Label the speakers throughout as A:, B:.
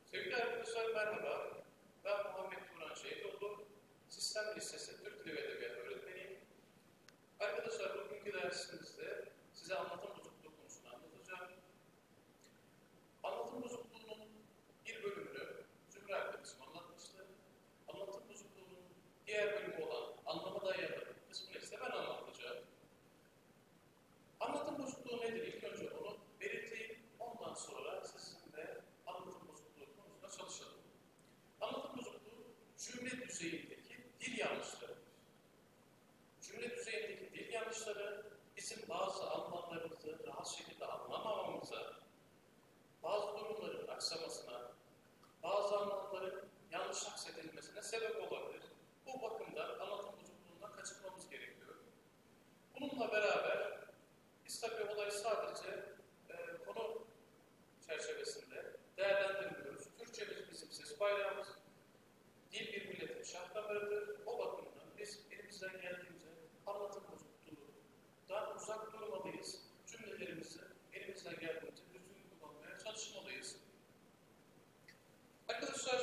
A: Sevgili arkadaşlar merhaba. Ben Muhammed Turan Şehitoğlu. Sistem Lisesi Türk Dili ve Edebiyatı öğretmeniyim. Arkadaşlar bugünkü dersimizde size anlatım bozukluğu konusunu anlatacağım. Anlatım bozukluğunun bir bölümünü Zümre arkadaşım anlatmıştı. Anlatım bozukluğunun diğer bölümü olan anlama dayalı kısmını ise ben anlatacağım. Anlatım bozukluğu nedir? İlk önce onu belirteyim. Ondan sonra sizinle anlatım bozukluğu konusunda çalışalım. Anlatım bozukluğu cümle düzeyindeki dil yanlışlarıdır. Cümle düzeyindeki dil yanlışları bizim bazı anlamlarımızı rahat şekilde anlamamamıza, bazı durumların aksamasına, bazı anlamların yanlış aksedilmesine sebep olabilir. Bu bakımdan anlatım bozukluğundan kaçınmamız gerekiyor. Bununla beraber biz tabii olayı sadece konu çerçevesinde değerlendirmiyoruz. Türkçemiz bizim ses bayrağımız, dil bir milletin şah damarıdır. O bakımdan biz elimizden geldiğince anlatım bozukluğundan uzak durmalıyız. Cümlelerimizi elimizden geldiğince düzgün kullanmaya çalışmalıyız. Arkadaşlar,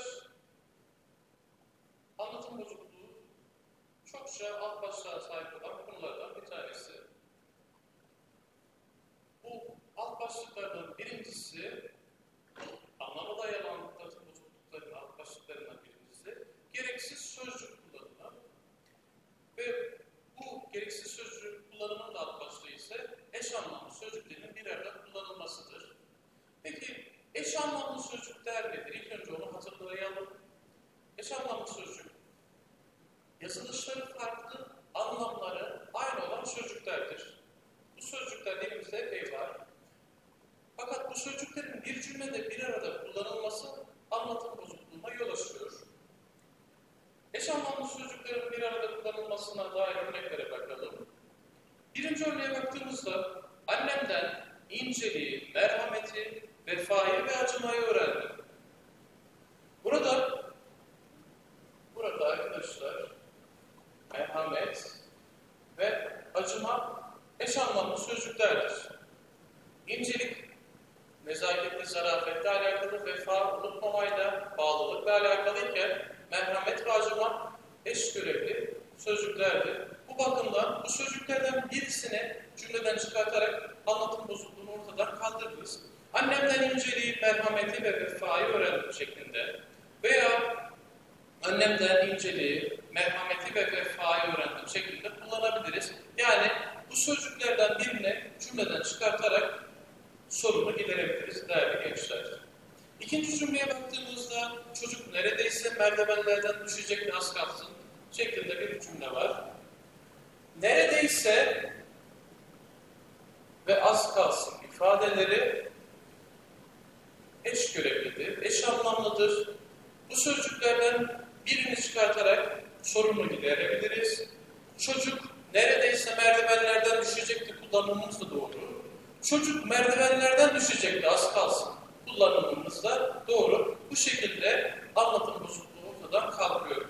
A: anlatım bozukluğu çokça alt başlığa sahip olan konulardan bir tanesi. Bu alt başlıklardan birincisi, anlama dayalı anlatım bozukluklarının alt başlıklarından birincisi, gereksiz sözcük kullanımı ve bu gereksiz sözcük kullanımının da alt başlığı ise eş anlamlı sözcüklerin bir arada kullanılmasıdır. Peki eş anlamlı sözcükler nedir? İlk önce onu hatırlayalım. Eş anlamlı sözcük, yazılışları farklı, anlamları aynı olan sözcüklerdir. Bu sözcükler elimizde epey var. Fakat bu sözcüklerin bir cümlede bir arada kullanılması anlatım bozukluğuna yol açıyor. Eş anlamlı sözcüklerin bir arada kullanılmasına dair örneklere bakalım. Birinci örneğe baktığımızda annemden inceliği, merhameti, vefayı ve acımayı öğrendim. Burada arkadaşlar merhamet ve acıma eş anlamlı sözcüklerdir. İncelik, nezaketle, zarafetle alakalı, vefa, unutmamayla, bağlılıkla alakalı iken merhamet ve acıma eş görevli sözcüklerdir. Bu bakımdan bu sözcüklerden birisini cümleden çıkartarak anlatım bozukluğunu ortadan kaldırırız. Annemden inceliği, merhameti ve vefayı öğrendim şeklinde veya annemden inceliği, merhameti ve vefayı öğrendim şeklinde kullanabiliriz. Yani bu sözcüklerden birini cümleden çıkartarak sorunu giderebiliriz değerli gençler. İkinci cümleye baktığımızda çocuk neredeyse merdivenlerden düşecek ve az kalsın şeklinde bir cümle var. Neredeyse ve az kalsın ifadeleri eş görevlidir, eş anlamlıdır. Bu sözcüklerden birini çıkartarak sorunu giderebiliriz. Çocuk neredeyse merdivenlerden düşecekti kullanımımız da doğru. Çocuk merdivenlerden düşecekti az kalsın kullanımımız da doğru. Bu şekilde anlatım bozukluğu ortadan kalkıyor.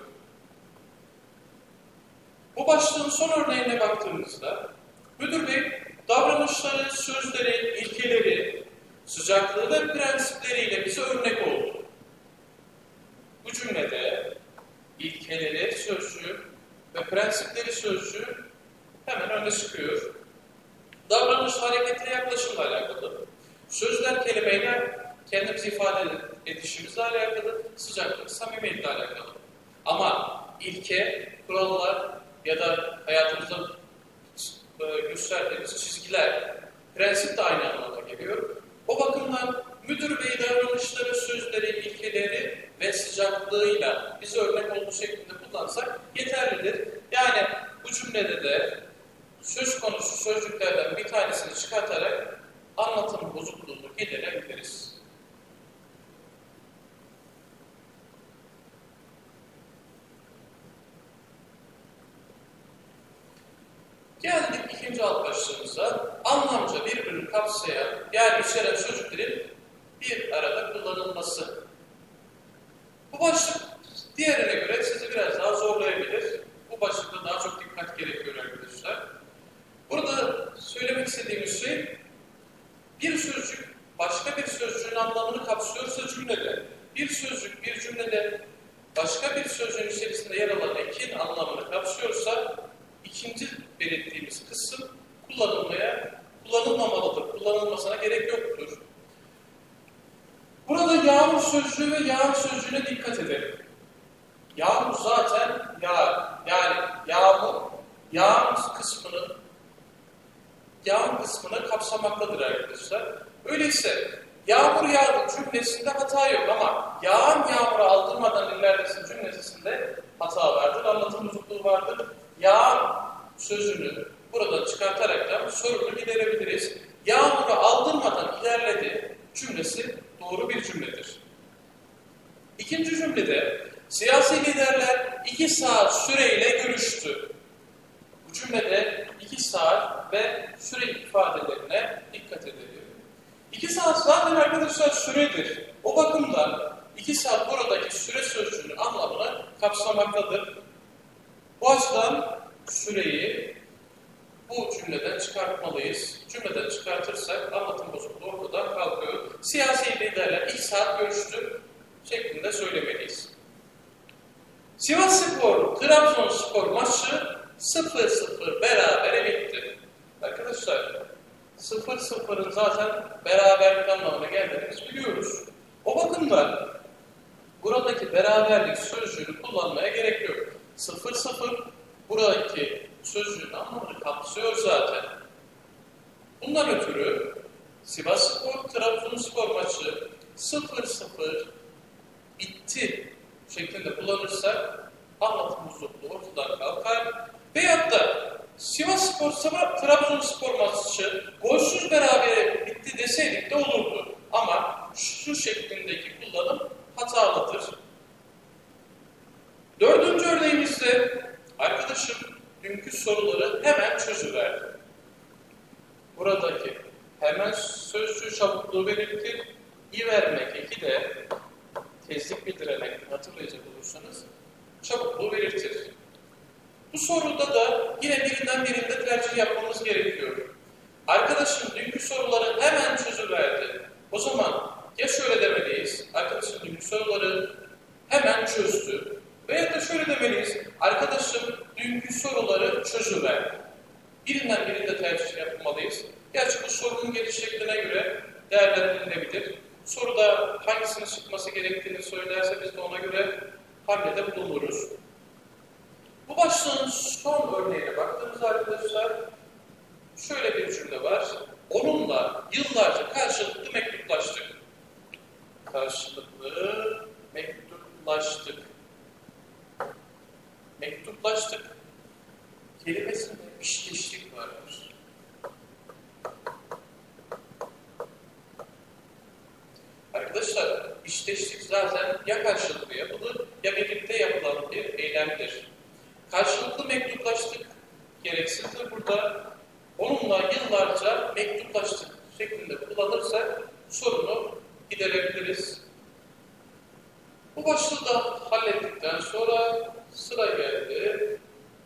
A: Bu başlığın son örneğine baktığımızda müdür bey davranışları, sözleri, ilkeleri, sıcaklığı ve prensipleriyle bize örnek oldu. Bu cümlede ilkeleri sözcüğü ve prensipleri sözcüğü hemen öne çıkıyor. Davranış, hareketle, yaklaşımla alakalı. Sözler, kelimeyle kendimizi ifade edişimizle alakalı, sıcaklık, samimiyetle alakalı. Ama ilke, kurallar ya da hayatımızda gösterdiğimiz çizgiler, prensip de aynı anlamda geliyor. O bakımdan müdür bey davranışları, sözleri, ilkeleri ve sıcaklığıyla bize örnek olduğu şeklinde kullansak yeterlidir. Yani bu cümlede de söz konusu sözcüklerden bir tanesini çıkartarak anlatım bozukluğunu giderebiliriz. Geldik ikinci alt başlığımıza. Anlamca birbirini kapsayan, yani içeren sözcüklerin bir arada kullanılması. Bu başlık diğerine göre sizi biraz daha zorlayabilir. Bu başlıkta daha çok dikkat gerekiyor arkadaşlar. Burada söylemek istediğimiz şey, bir sözcük başka bir sözcüğün anlamını kapsıyorsa cümlede bir sözcük bir cümlede başka bir sözcüğün içerisinde yer alan ekin anlamını kapsıyorsa ikinci belirttiğimiz kısım kullanılmamalıdır. Kullanılmasına gerek yoktur. Burada yağmur sözcüğü ve yağan sözcüğüne dikkat edelim. Yağmur zaten yağar. Yani yağan kısmını kapsamaktadır arkadaşlar. Öyleyse yağmur yağdı cümlesinde hata yok ama yağan yağmuru aldırmadan ilerlesin cümlesinde hata vardır, anlatım bozukluğu vardır. Yağan sözünü buradan çıkartarak da sorunu giderebiliriz. Yağmuru aldırmadan ilerledi cümlesi doğru bir cümledir. İkinci cümlede siyasi liderler 2 saat süreyle görüştü. Bu cümlede 2 saat ve süre ifadelerine dikkat edelim. 2 saat zaten arkadaşlar süredir. O bakımdan 2 saat buradaki süre sözcüğünün anlamını kapsamaktadır. Bu açıdan süreyi bu cümleden çıkartmalıyız. Cümleden çıkartırsak anlatım bozukluğu ortadan kalkıyor. Siyasi liderler 2 saat görüştü şeklinde söylemeliyiz. Sivasspor, Trabzonspor maçı 0-0 berabere bitti. Arkadaşlar 0-0'ın zaten beraberlik anlamına geldiğini biz biliyoruz. O bakımdan buradaki beraberlik sözcüğünü kullanmaya gerek yok. 0-0 buradaki sözcüğün anlamını kapsıyor zaten. Bundan ötürü Sivasspor, Trabzonspor maçı 0-0 bitti şeklinde kullanırsak anlatım bozukluğu ortadan kalkar. Veyahut da Sivasspor, Trabzonspor maçı golsüz berabere bitti deseydik de olurdu. Ama şu şeklindeki kullanım hatalıdır. Dördüncü örneğimizde arkadaşım dünkü soruları hemen çözüverdi. Buradaki hemen sözcüğü çabukluğu belirtir. İ vermek eki de tezlik bildiremek hatırlayacak olursanız çabukluğu belirtir. Bu soruda da yine birinde tercih yapmamız gerekiyor. Arkadaşım dünkü soruları hemen çözüverdi. O zaman ya şöyle demeliyiz, arkadaşım dünkü soruları hemen çözdü. Veya da şöyle demeliyiz, arkadaşım dünkü soruları çözüverdi. Birinde tercih yapmalıyız. Gerçi bu sorunun geliş şekline göre değerlendirilebilir. Soruda hangisinin çıkması gerektiğini söylerse biz de ona göre hamlede bulunuruz. Bu başlığın son örneğine baktığımızda arkadaşlar şöyle bir cümle var. Onunla yıllarca karşılıklı mektuplaştık. Karşılıklı mektuplaştık. Mektuplaştık kelimesinde pişmişlik vardır. Arkadaşlar işteşlik zaten ya karşılıklı yapılır ya birlikte yapılan bir eylemdir. Karşılıklı mektuplaştık gereksizdir burada. Onunla yıllarca mektuplaştık şeklinde kullanırsak sorunu giderebiliriz. Bu başlığı da hallettikten sonra sıra geldi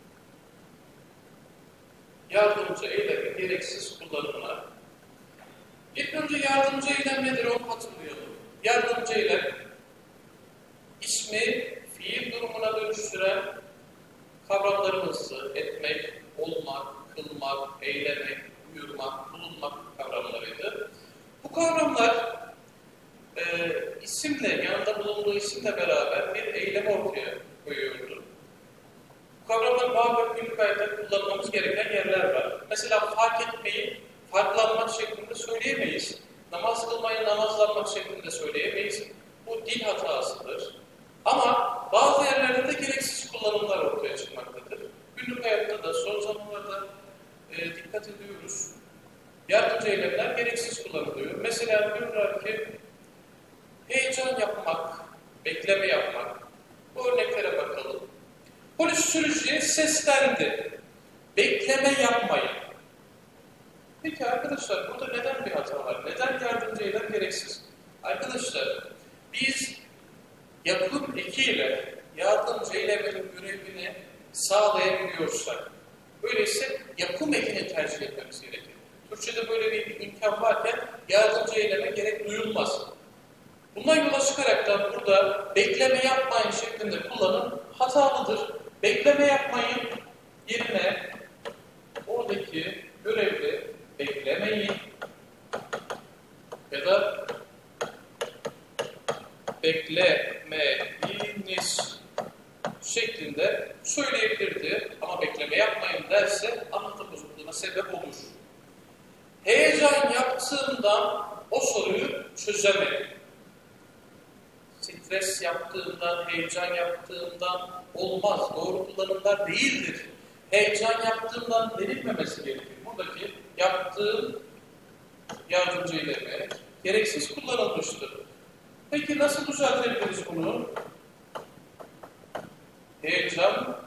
A: yardımcı eylemin gereksiz kullanımına. İlk önce yardımcı eylem nedir onu hatırlayalım. Yardımcı eylem ismi fiil durumuna dönüştüren kavramlarımızı etmek, olmak, kılmak, eylemek, buyurmak, bulunmak kavramlarıydı. Bu kavramlar isimle, yanında bulunduğu isimle beraber bir eylem ortaya koyuyordu. Bu kavramlar muhakkak günlük hayatta kullanmamız gereken yerler var. Mesela fark etmeyi farklanmak şeklinde söyleyemeyiz. Namaz kılmayı namazlanmak şeklinde söyleyemeyiz. Bu dil hatasıdır. Ama bazı yerlerde de gereksiz kullanımlar ortaya çıkmaktadır. Günlük hayatta da son zamanlarda dikkat ediyoruz. Yardımcı eylemler gereksiz kullanılıyor. Mesela diyorlar ki heyecan yapmak, bekleme yapmak. Bu örneklere bakalım. Polis sürücüye seslendi. Bekleme yapmayın. Peki arkadaşlar burada neden bir hata var? Neden yardımcı eylem gereksiz? Arkadaşlar biz yapım ekiyle yardımcı eylemin görevini sağlayabiliyorsak, öyleyse yapım ekini tercih etmemiz gerekir. Türkçe'de böyle bir imkan varken yardımcı eyleme gerek duyulmaz. Bundan yola çıkaraktan burada bekleme yapmayın şeklinde kullanım hatalıdır. Bekleme yapmayın yerine oradaki görevli beklemeyin ya da beklemeyiniz şeklinde söyleyebilirdi. Ama bekleme yapmayın derse anlatım bozukluğuna sebep olur. Heyecan yaptığımdan o soruyu çözemedim. Stres yaptığımdan, heyecan yaptığımdan olmaz. Doğru kullanımlar değildir. Heyecan yaptığımdan denilmemesi gerekir. Buradaki yaptığım yardımcı eylemi gereksiz kullanılmıştır. Peki nasıl düzeltebiliriz bunu? Heyecanlandığımdan.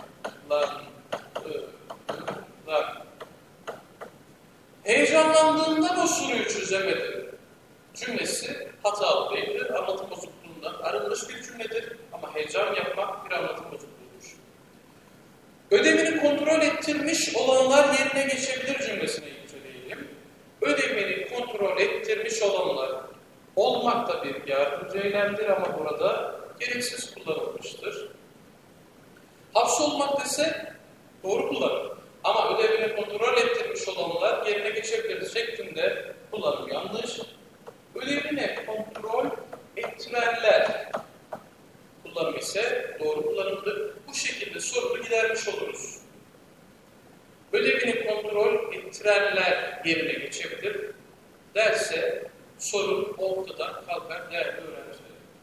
A: Heyecanlandığımdan o soruyu çözemedim cümlesi hatalı değildir. Anlatım bozukluğundan arınmış bir cümledir. Ama heyecan yapmak bir anlatım bozukluğudur. Ödevini kontrol ettirmiş olanlar yerine geçebilir cümlesini inceleyelim. Ödevini kontrol ettirmiş olanlar olmak da bir yardımcı eylemdir ama burada gereksiz kullanılmıştır. Hapsolmak ise doğru kullanım. Ama ödevini kontrol ettirmiş olanlar yerine geçebilir şeklinde kullanım yanlış. Ödevini kontrol ettirenler kullanım ise doğru kullanımdır. Bu şekilde sorunu gidermiş oluruz. Ödevini kontrol ettirenler yerine geçebilir derse sorun ortadan kalkar değerli öğrenciler.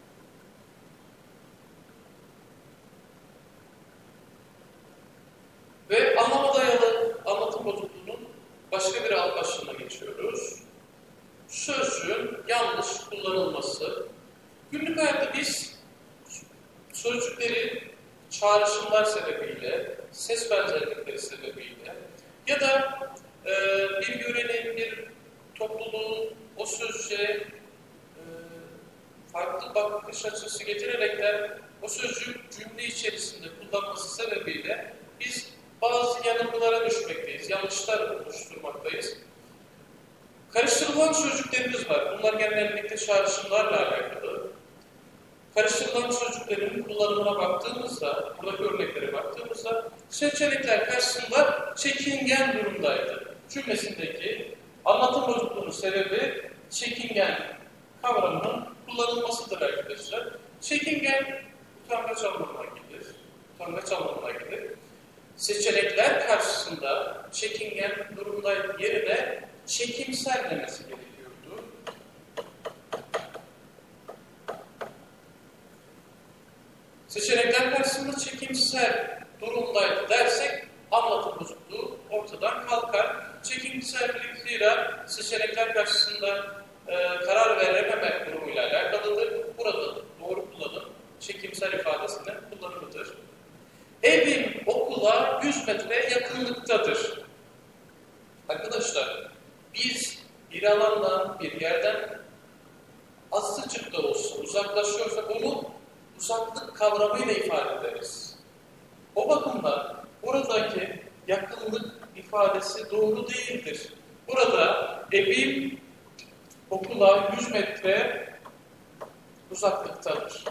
A: Ve anlama dayalı anlatım bozukluğunun başka bir alt başlığına geçiyoruz. Sözcüğün yanlış kullanılması. Günlük hayatta biz sözcükleri çağrışımlar sebebiyle, ses benzerlikleri sebebiyle ya da bir yörenin, bir topluluğun o sözcüğe farklı bakış açısı getirerekten o sözcüğü cümle içerisinde kullanması sebebiyle biz bazı yanılgılara düşmekteyiz, yanlışlar oluşturmaktayız. Karıştırılan sözcüklerimiz var. Bunlar genellikle çağrışımlarla alakalı. Karıştırılan sözcüklerin kullanımına baktığımızda, buradaki örneklere baktığımızda seçenekler karşısında çekingen durumdaydı. Cümlesindeki anlatım bozukluğunun sebebi çekingen kavramının kullanılmasıdır arkadaşlar. Çekingen utangaç anlamına gelir. Utangaç anlamına gelir. Seçenekler karşısında çekingen durumdaydı yerine çekimser demesi gerekiyordu. Seçenekler karşısında çekimser durumdaydı dersek anlatım bozukluğu ortadan kalkar. Çekimserlik zira seçenekler karşısında karar verememe durumuyla alakalıdır. Burada doğru kullanım çekimser ifadesinin kullanımıdır. Evim okula 100 metre yakınlıktadır. Arkadaşlar biz bir alandan, bir yerden azıcık da olsa uzaklaşıyorsak onu uzaklık kavramıyla ifade ederiz. O bakımdan buradaki yakınlık ifadesi doğru değildir. Burada evim okula 100 metre uzaklıktadır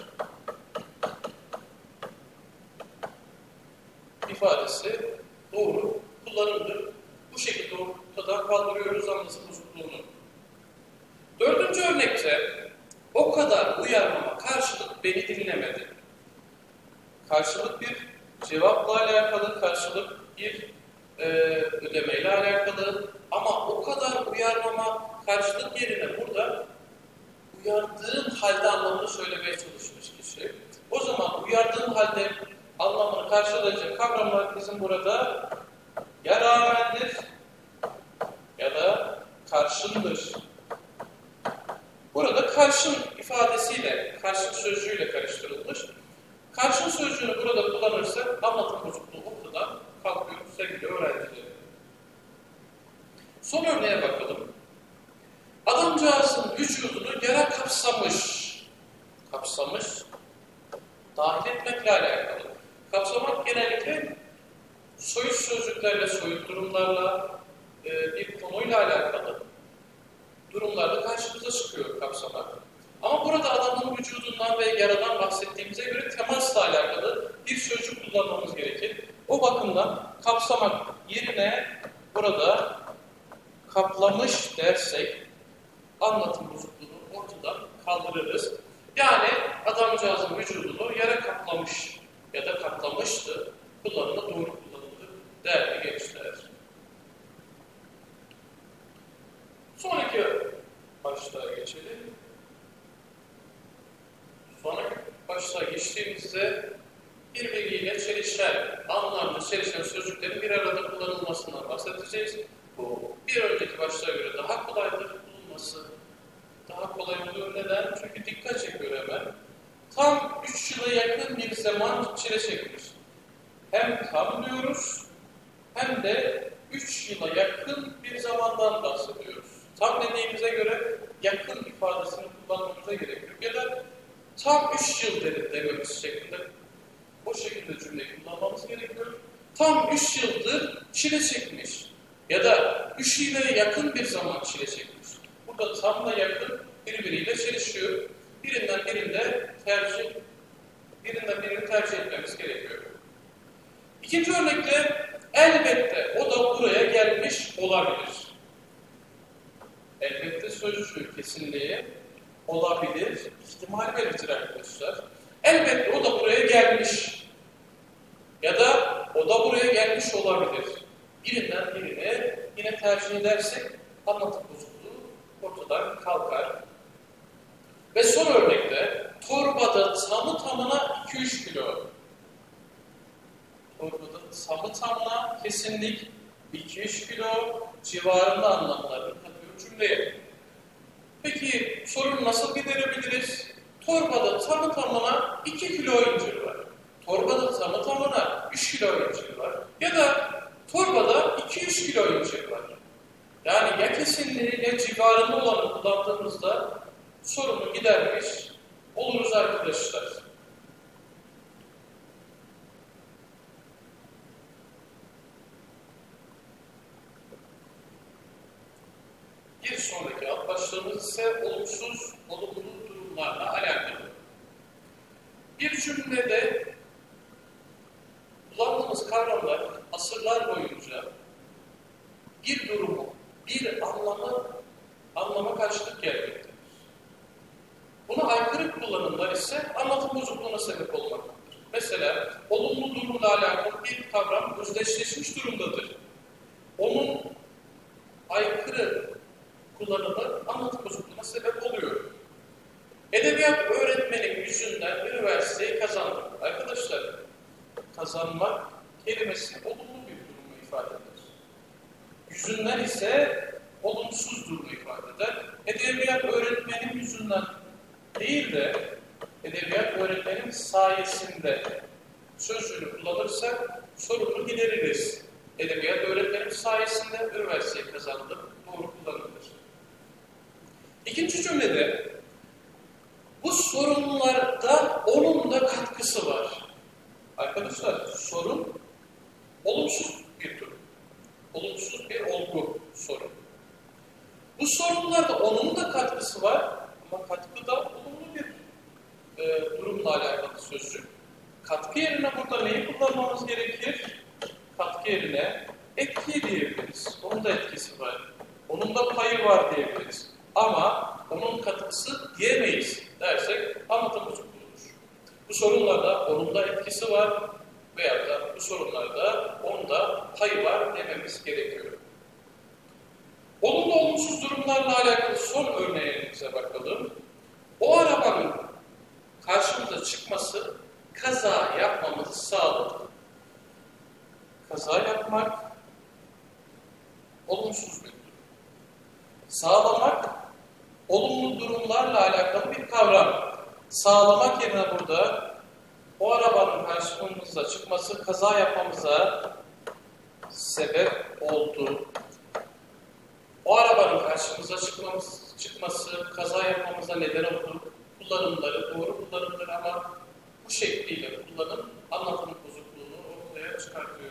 A: ifadesi doğru kullanımdır. Bu şekilde ortadan kaldırıyoruz anlatım bozukluğunu. Dördüncü örnekte o kadar uyarmama karşılık beni dinlemedi. Karşılık bir cevapla alakalı, karşılık bir ödemeyle alakalı ama o kadar uyarmama karşılık yerine burada uyardığım halde anlamını söylemeye çalışmış kişi. O zaman uyardığım halde anlamını karşılayacak kavramlar bizim burada ya rağmendir ya da karşındır. Burada karşın ifadesiyle, karşın sözcüğüyle karıştırılmış. Karşın sözcüğünü burada kullanırsa anlatım bozukluğu ortadan kalkıyor sevgili öğrencilerim. Son örneğe bakalım. Adamcağızın vücudunu yara kapsamış. Kapsamış, dahil etmekle alakalı. Kapsamak genellikle soyut sözcüklerle, soyut durumlarla, bir konuyla alakalı durumlarda karşımıza çıkıyor kapsamak. Ama burada adamın vücudundan ve yaradan bahsettiğimize göre temasla alakalı bir sözcük kullanmamız gerekir. O bakımdan kapsamak yerine burada kaplamış dersek anlatım bozukluğunu ortadan kaldırırız. Yani adamcağızın vücudunu yara kaplamış ya da kaplamıştı. Kullanımı doğru kullanıldı değerli gençler. Sonraki başlığa geçelim. Sonraki başlığa geçtiğimizde birbiriyle çelişen, anlamlı çelişen sözcüklerin bir arada kullanılmasından bahsedeceğiz. Bu bir önceki başlığa göre daha kolaydır bulunması. Daha kolay oluyor. Neden? Çünkü dikkat çekiyor hemen. Tam 3 yıla yakın bir zaman çile çekmiş. Hem tam diyoruz hem de 3 yıla yakın bir zamandan bahsediyoruz. Tam dediğimize göre yakın ifadesini kullanmamıza gerekiyor. Ya da tam 3 yıl dememiz şeklinde, o şekilde cümleyi kullanmamız gerekiyor. Tam 3 yıldır çile çekmiş ya da 3 yıla yakın bir zaman çile çekmiş. Burada tamla yakın birbiriyle çelişiyor. Birinden birini tercih etmemiz gerekiyor. İkinci örnekte elbette o da buraya gelmiş olabilir. Elbette sözcüğü kesinliği olabilir, ihtimal belirtir arkadaşlar. Elbette o da buraya gelmiş ya da o da buraya gelmiş olabilir. Birinden birine yine tercih edersek anlatım bozukluğu ortadan kalkar. Ve son örnekte torbada tamı tamına 2-3 kilo. Torbada tamı tamına kesinlik 2-3 kilo civarında anlamlarını katıyor cümleye. Peki sorunu nasıl giderebiliriz? Torbada tamı tamına 2 kilo incir var. Torbada tamı tamına 3 kilo incir var. Ya da torbada 2-3 kilo incir var. Yani ya kesinliği ya civarında olanı kullandığımızda sorunu gidermiş oluruz arkadaşlar. Bir sonraki alt başlığımız ise olumsuz, olumlu durumlarla alakalı. Bir cümlede kullandığımız kavramlar asırlar boyunca bir durumu, bir anlama karşılık gelmektedir. Buna aykırı kullanımlar ise anlatım bozukluğuna sebep olmaktadır. Mesela olumlu durumla alakalı bir kavram özdeşleşmiş durumdadır. Onun aykırı kullanımı anlatım bozukluğuna sebep oluyor. Edebiyat öğretmenim yüzünden üniversiteyi kazandım. Arkadaşlar, kazanmak kelimesi olumlu bir durumu ifade eder. Yüzünden ise olumsuz durumu ifade eder. Edebiyat öğretmenim yüzünden değil de edebiyat öğretmenim sayesinde sözcüğünü kullanırsak sorunu gideririz. Edebiyat öğretmenim sayesinde üniversiteyi kazandım. Doğru kullanılır. İkinci cümlede bu sorunlarda onun da katkısı var. Arkadaşlar sorun olumsuz bir durum. Olumsuz bir olgu sorun. Bu sorunlarda onun da katkısı var ama katkı da olumlu bir durumla alakalı sözcük. Katkı yerine burada neyi kullanmamız gerekir? Katkı yerine etki diyebiliriz. Onun da etkisi var. Onun da payı var diyebiliriz. Ama onun katkısı diyemeyiz dersek anlatım bozukluğudur. Bu sorunlarda onun da etkisi var veya da bu sorunlarda onun da payı var dememiz gerekiyor. Olumlu olumsuz durumlarla alakalı son örneğimize bakalım. O arabanın karşımıza çıkması kaza yapmamızı sağladı. Kaza yapmak olumsuz bir durum. Sağlamak olumlu durumlarla alakalı bir kavram. Sağlamak yerine burada o arabanın karşımıza çıkması kaza yapmamıza sebep oldu. O arabanın karşımıza çıkması kaza yapmamıza neden oldu. Kullanımları doğru kullanımdır ama bu şekliyle kullanım anlatım bozukluğunu ortaya çıkartıyor.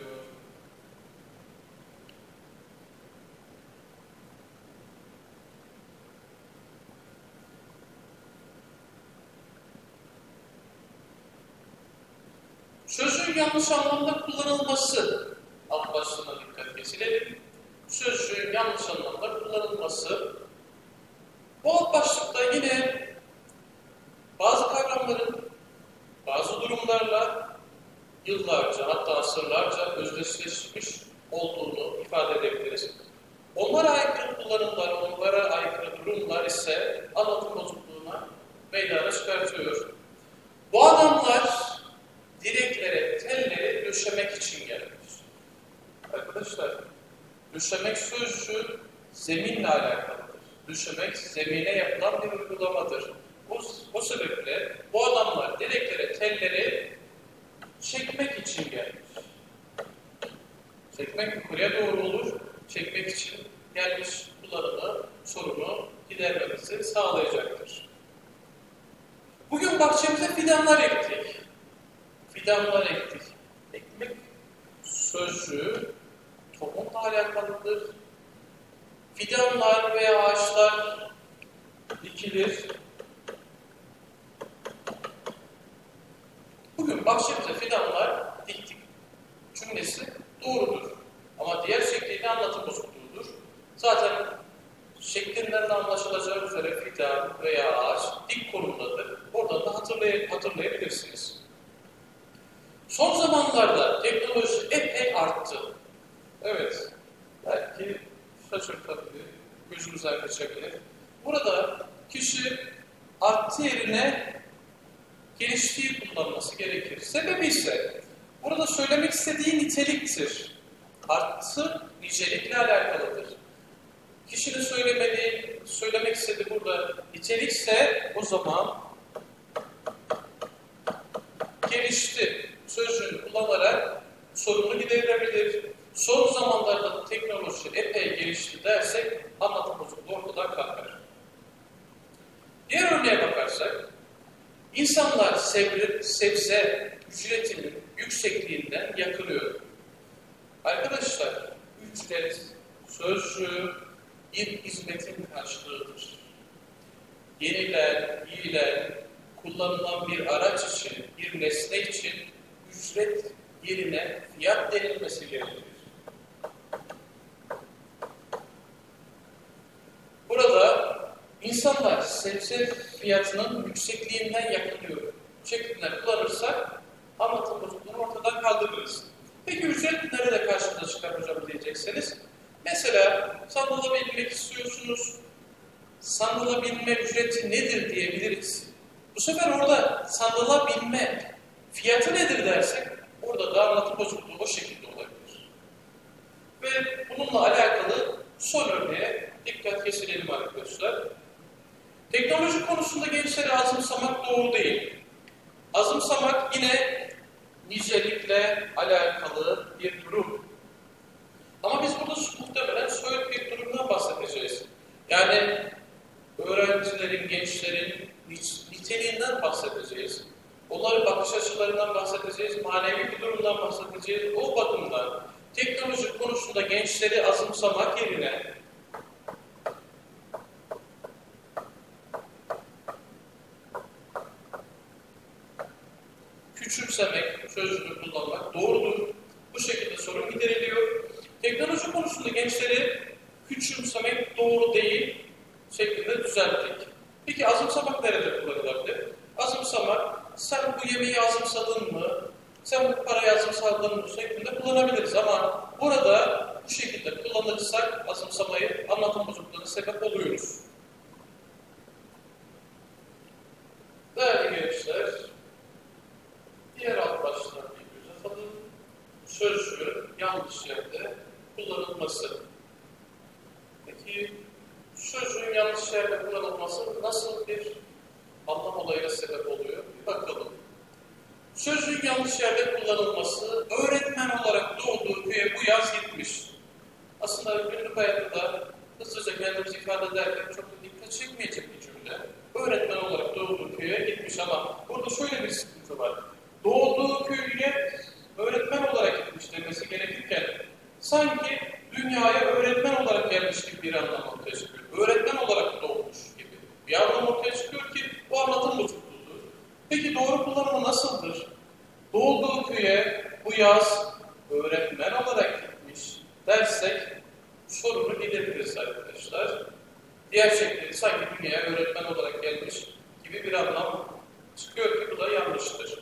A: Sözcüğün yanlış anlamda kullanılması alt başlığına dikkat kesilelim. Sözcüğün yanlış anlamda kullanılması. Bu alt başlıkta yine bazı kavramların bazı durumlarla yıllarca hatta asırlarca özdeşleşmiş olduğunu ifade edebiliriz. Onlara aykırı kullanımlar, onlara aykırı durumlar ise anlatım bozukluğuna meydana çıkartıyor. Bu adamlar direklere, tellere döşemek için gelmiş. Arkadaşlar, döşemek sözcüğü zeminle alakalıdır. Döşemek zemine yapılan bir uygulamadır. O sebeple bu adamlar direklere, telleri çekmek için gelmiş. Çekmek yukarıya doğru olur, çekmek için gelmiş kullanımı, sorunu gidermemizi sağlayacaktır. Bugün bahçemize fidanlar ektik. Fidanlar ektik. Ekmek sözcüğü tohumla alakalıdır. Fidanlar veya ağaçlar dikilir. Bugün bahçemize fidanlar diktik cümlesi doğrudur. Ama diğer şekliyle anlatım bozukluğudur. Zaten şeklinden de anlaşılacağı üzere fidan veya ağaç dik konumdadır. Oradan da hatırlayabilirsiniz. Son zamanlarda teknoloji epey arttı. Evet, belki şaşırtabilir, gözümüzden kaçabilir. Burada kişi arttı yerine geliştiği kullanması gerekir. Sebebi ise burada söylemek istediği niteliktir. Artı nicelikle alakalıdır. Kişinin söylemek istediği burada nitelikse o zaman gelişti sözcüğünü kullanarak sorunu giderilebilir. Son zamanlarda teknoloji epey gelişti dersek anlatım bozukluğu ortadan kalkar. Diğer örneğe bakarsak, insanlar sebze ücretinin yüksekliğinden yakınıyor. Arkadaşlar, ücret sözcüğü bir hizmetin karşılığıdır. Yenilen, kullanılan bir araç için, bir nesne için ücret yerine fiyat denilmesi gerekir. Burada insanlar sebze fiyatının yüksekliğinden yakınıyor. Bu şekilde kullanırsak anlatım bozukluğunu ortadan kaldırırız. Peki ücret nerede karşımıza çıkar hocam diyecekseniz. Mesela sandala binmek istiyorsunuz. Sandala binme ücreti nedir diyebiliriz. Bu sefer orada sandala binme fiyatı nedir dersek orada da anlatım bozukluğu o şekilde olabilir. Ve bununla alakalı son örneğe dikkat kesilelim arkadaşlar. Teknoloji konusunda gençleri azımsamak doğru değil. Azımsamak yine nicelikle alakalı bir durum. Ama biz burada muhtemelen soyut bir durumdan bahsedeceğiz. Yani öğrencilerin, gençlerin niteliğinden bahsedeceğiz. Onların bakış açılarından bahsedeceğiz, manevi bir durumdan bahsedeceğiz. O bakımdan teknoloji konusunda gençleri azımsamak yerine küçümsemek sözcüğünü kullanmak doğrudur. Bu şekilde sorun gideriliyor. Teknoloji konusunda gençleri küçümsemek doğru değil şeklinde düzelttik. Peki azımsamak nerede kullanılabilir? Azımsamak, sen bu yemeği azımsadın mı, sen bu parayı azımsadın mı şeklinde kullanabiliriz ama burada bu şekilde kullanırsak azımsamayı anlatım bozukluğuna sebep oluyoruz. Değerli gençler, diğer alt başlıklarına bir göz atalım. Sözcüğün yanlış yerde kullanılması. Peki sözcüğün yanlış yerde kullanılması nasıl bir anlam olayına sebep oluyor? Bir bakalım. Sözcüğün yanlış yerde kullanılması, öğretmen olarak doğduğu köye bu yaz gitmiş. Aslında günlük hayatta hızlıca kendimizi ifade ederken çok da dikkat çekmeyecek bir cümle. Öğretmen olarak doğduğu köye gitmiş ama burada şöyle bir sıkıntı var. Doğduğu köyüne öğretmen olarak gitmiş demesi gerekirken sanki dünyaya öğretmen olarak gelmiş gibi bir anlam ortaya çıkıyor. Öğretmen olarak doğmuş gibi bir anlam ortaya çıkıyor ki bu anlatım bozukluğudur. Peki doğru kullanımı nasıldır? Doğduğu köye bu yaz öğretmen olarak gitmiş dersek bu sorunu gidebiliriz arkadaşlar. Diğer şekilde sanki dünyaya öğretmen olarak gelmiş gibi bir anlam çıkıyor ki bu da yanlıştır.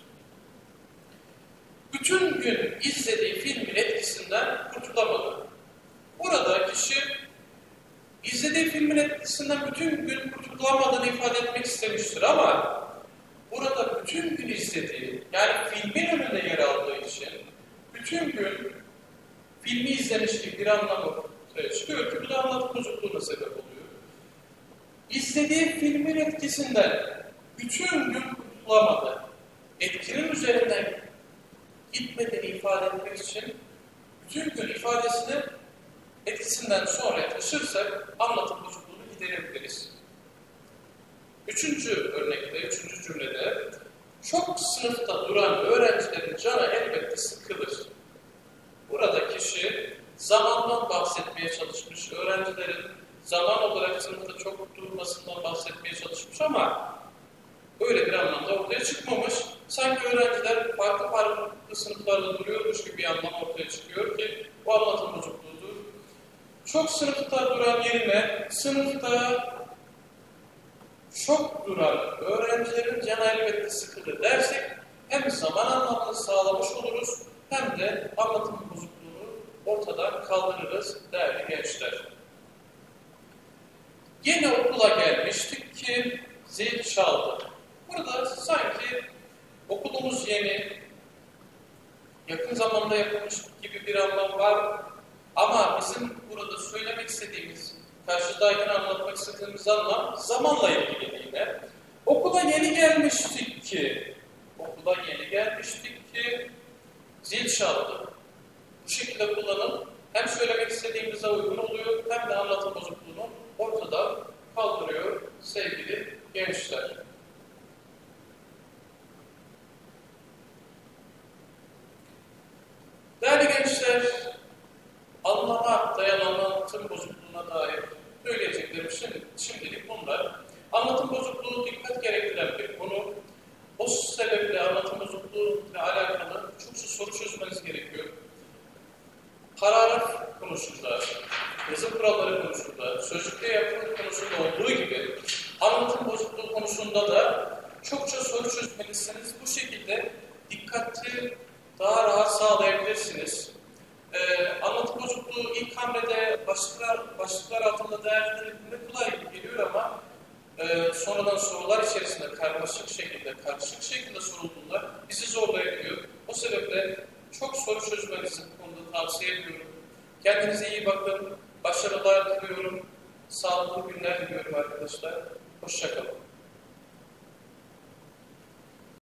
A: Bütün gün izlediği filmin etkisinden kurtulamadı. Burada kişi izlediği filmin etkisinden bütün gün kurtulamadığını ifade etmek istemiştir ama burada bütün gün izlediği, yani filmin önünde yer aldığı için bütün gün filmi izlemiş gibi bir anlamı ortaya çıkıyor ki bu da anlatım bozukluğuna sebep oluyor. İzlediği filmin etkisinden bütün gün kurtulamadı. Etkinin üzerinden gitmediğini ifade etmek için bütün gün ifadesini etkisinden sonra taşırsak anlatım bozukluğunu giderebiliriz. Üçüncü örnekte, üçüncü cümlede çok sınıfta duran öğrencilerin canı elbette sıkılır. Burada kişi zamandan bahsetmeye çalışmış, öğrencilerin zaman olarak sınıfta çok durmasından bahsetmeye çalışmış ama öyle bir anlamda ortaya çıkmamış. Sanki öğrenciler farklı farklı sınıflarda duruyormuş gibi bir anlam ortaya çıkıyor ki bu anlatım bozukluğudur. Çok sınıfta duran yerine sınıfta çok duran öğrencilerin canı elbette sıkılır dersek hem zaman anlamını sağlamış oluruz hem de anlatım bozukluğunu ortadan kaldırırız değerli gençler. Yine okula gelmiştik ki zil çaldı. Burada sanki okulumuz yeni, yakın zamanda yapılmış gibi bir anlam var ama bizim burada söylemek istediğimiz, karşıdakine anlatmak istediğimiz anlam zamanla ilgili yine. Okula yeni gelmiştik ki zil çaldı. Bu şekilde kullanım hem söylemek istediğimize uygun oluyor hem de anlatım bozukluğunu ortadan kaldırıyor sevgili gençler. Değerli gençler, anlama dayanan anlatım bozukluğuna dair söyleyeceklerim şimdilik bunlar. Anlatım bozukluğu dikkat gerektiren bir konu. O sebeple anlatım bozukluğuyla alakalı çokça soru çözmeniz gerekiyor. Paragraf konusunda, yazım kuralları konusunda, sözlükte yapım konusunda olduğu gibi anlatım bozukluğu konusunda da çokça soru çözmelisiniz. Bu şekilde dikkati daha rahat sağlayabilirsiniz. Anlatım bozukluğu ilk hamlede başlıklar altında değerlendirildiğinde kolay gibi geliyor ama sonradan sorular içerisinde karışık şekilde sorulduğunda bizi zorlayabiliyor. O sebeple çok soru çözmenizi bu konuda tavsiye ediyorum. Kendinize iyi bakın. Başarılar diliyorum. Sağlıklı günler diliyorum arkadaşlar. Hoşça kalın.